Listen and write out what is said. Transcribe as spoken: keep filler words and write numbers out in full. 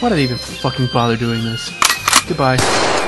Why did I even fucking bother doing this? Goodbye.